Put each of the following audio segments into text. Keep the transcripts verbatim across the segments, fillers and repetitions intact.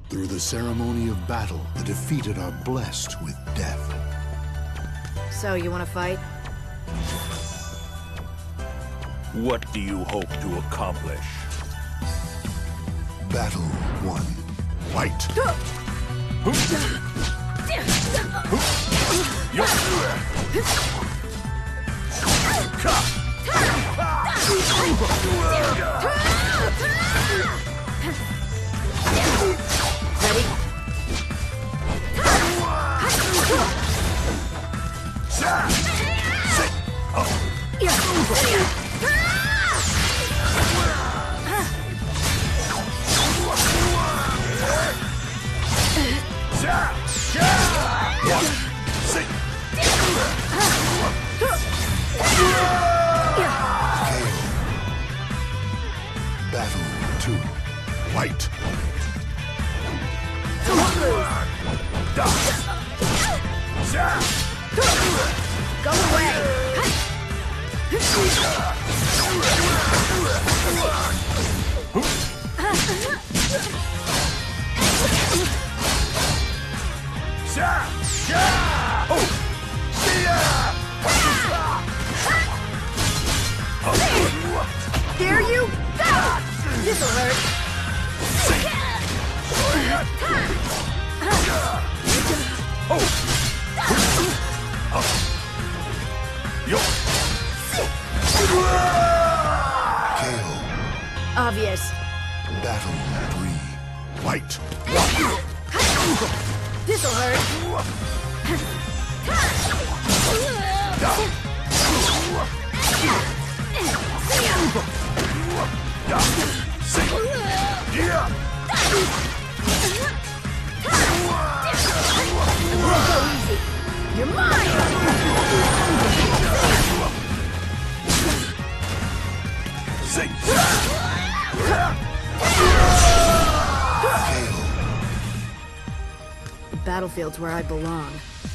Through the ceremony of battle, the defeated are blessed with death. So, you wanna fight? What do you hope to accomplish? Battle one. Fight! Battle two. Fight! Go away! There you go! This'll hurt. K O. Obvious. Battle three. Fight! This'll hurt. You're mine! The battlefield's where I belong.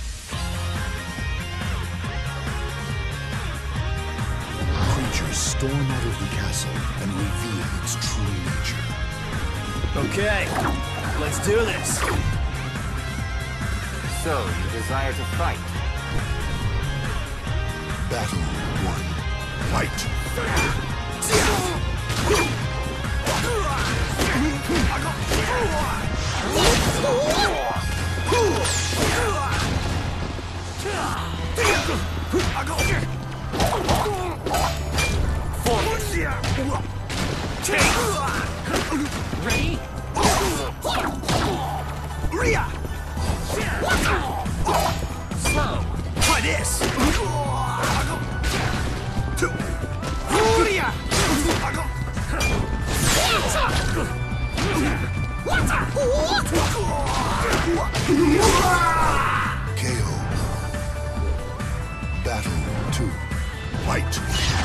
Creatures storm out of the castle and reveal its true nature. Okay, let's do this. So, you desire to fight? Battle one. Fight! Ready? Slow. Try this. K O. Battle two. Fight!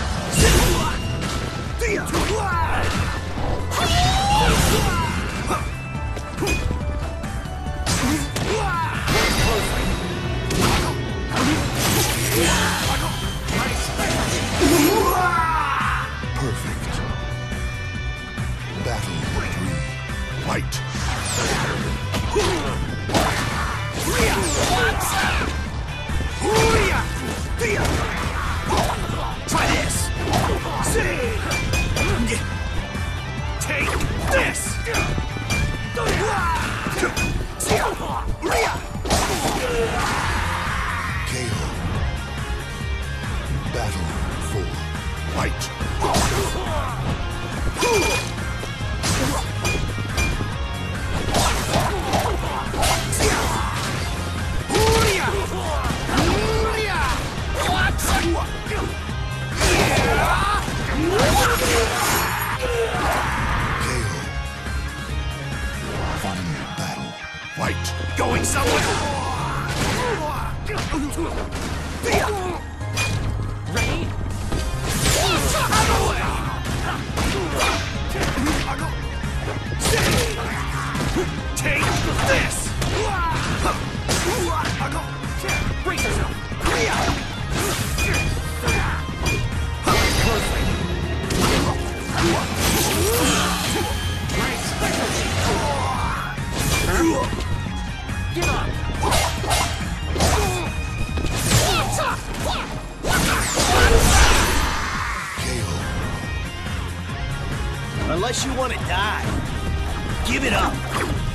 Perfect. Battle three. Fight! Try this. Take this. K O. Battle four. Fight! K O. Final battle. Fight! Going somewhere. Ready? Take this! Brace yourself! Nice! Unless you want to die. Give it up.